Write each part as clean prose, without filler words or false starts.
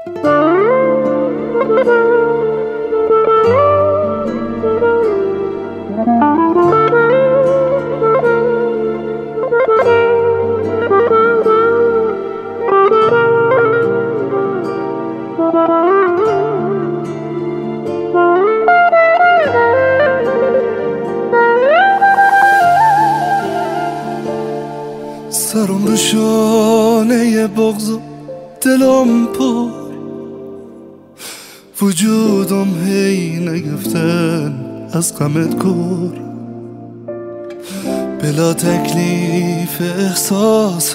سرم رو شانه بغض و دلم پر، وجودم هی نگفتن از غمت کر. بلا تکلیف احساس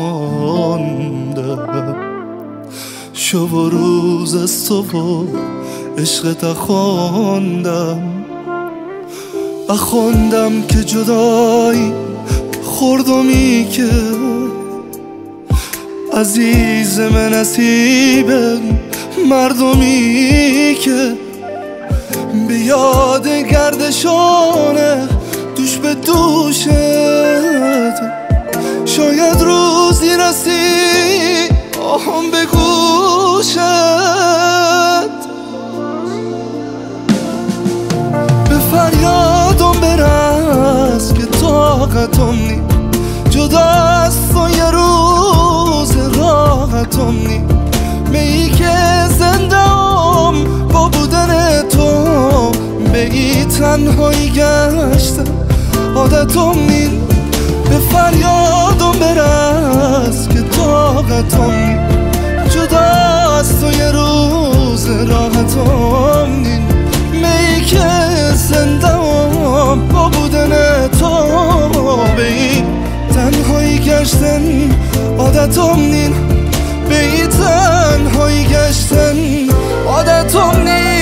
خماندم، شب و روز از تو و عشقت اخوندم که جدایی خوردمی که عزیز من نصیب مردمی که به یاد گردشانه دوش به دوشت. شاید روزی رسی آهم به گوشت، به فریادم برس که طاقتم نی، جدا از تو یه روز راحتم نی. میی که زندم با بودن تو، به ای تنهایی گشتم عادتم نی. به فریادم برس که طاقتم نی، جدا از تو یه روز راحتم نی. میی که زندم با بودن تو، به ای تنهایی گشتن عادتم نی. به ای تنهایی گشتن عادتم نی.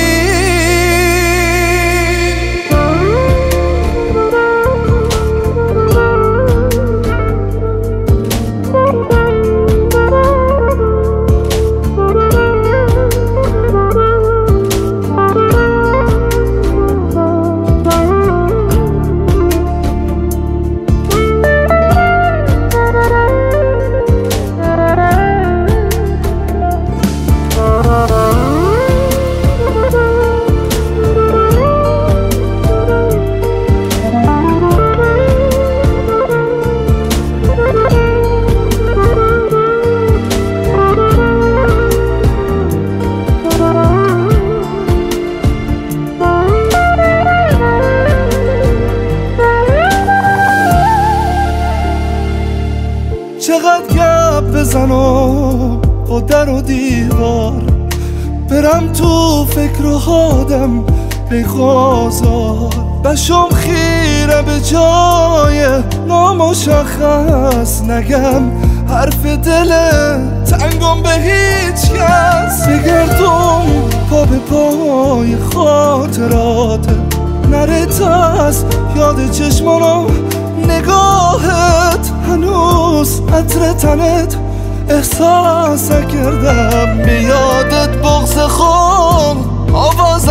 چقدر گپ بزنم با در و دیوار، برم تو فکر و حادم بخوازار. بشم خیره به جای نامشخص، نگم حرف دل تنگم به هیچ کس. بگردم پا به پای خاطرات، نرت از یاد چشمانم نگاهت. هنوز عطر تنت احساس کردم، به یادت بغض خود آواز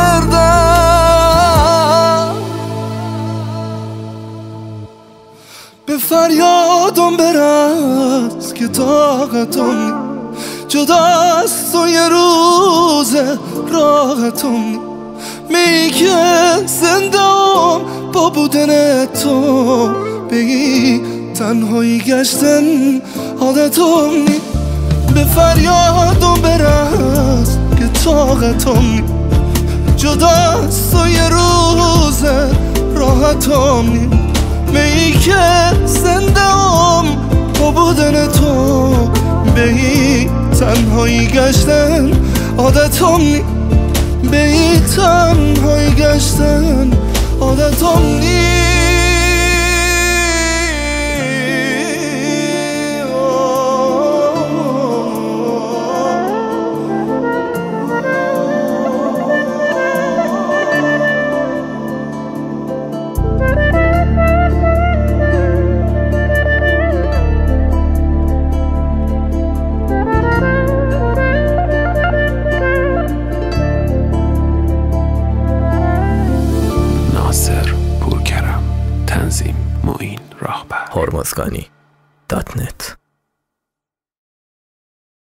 کردم. به فریادم برس که طاقتم نی، جدا از تو یه روز راحتم نی. میی که زندم با بودن تو، بگی تنهایی گشتن عادتم نی. به فریادم برس که طاقتم نی، جدا از تو یه روز راحتم نی. میی که زندم با بودن تو، بگی تنهایی گشتن عادتم نی. به ای تنهایی گشتن عادتم نی. هرمزگانی.net